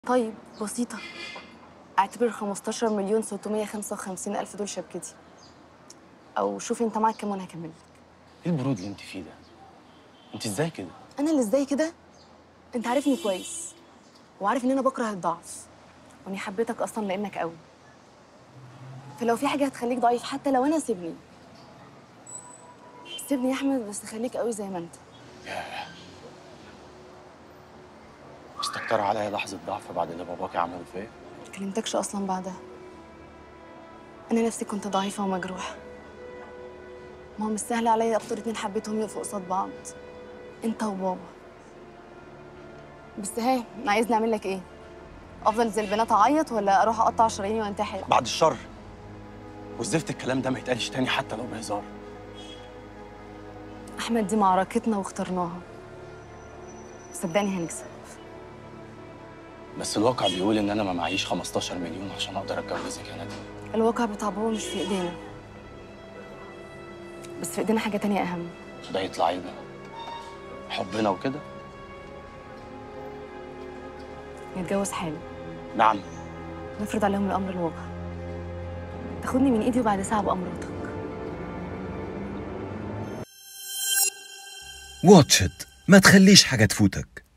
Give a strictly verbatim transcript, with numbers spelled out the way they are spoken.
طيب بسيطة. اعتبر خمستاشر مليون ستمية وخمسة وخمسين ألف دول شبكتي. أو شوفي أنت معاك كام وأنا هكمل لك. ايه البرود اللي انت فيه ده؟ انت ازاي كده؟ أنا اللي إزاي كده؟ أنت عارفني كويس وعارف إن أنا بكره الضعف وإني حبيتك أصلا لأنك قوي. فلو في حاجة هتخليك ضعيف حتى لو أنا سيبني. سيبني يا أحمد بس خليك قوي زي ما أنت. ياه، استكتر عليا لحظة ضعف بعد اللي باباكي عمله فيا؟ ما كلمتكش أصلا بعدها. أنا نفسي كنت ضعيفة ومجروحة. ما هو مش سهل عليا أكتر اتنين حبيتهم يقفوا قصاد بعض. أنت وبابا. بس ها عايزني أعمل لك إيه؟ أفضل زي البنات أعيط ولا أروح أقطع شراييني وأنتحر؟ بعد الشر. والزفت الكلام ده ما يتقالش تاني حتى لو بهزار. أحمد دي معركتنا واخترناها. صدقني هنكسب. بس الواقع بيقول ان انا ما معيش خمستاشر مليون عشان اقدر اتجوزك يا ندى. الواقع بتاع بابا مش في إيدينا. بس في إيدينا حاجة تانية أهم. ده يطلع ايه بقى؟ حبنا وكده؟ نتجوز حالا. نعم. نفرض عليهم الأمر الواقع. تاخدني من إيدي وبعد ساعة أبقى مراتك. واتش إت، ما تخليش حاجة تفوتك.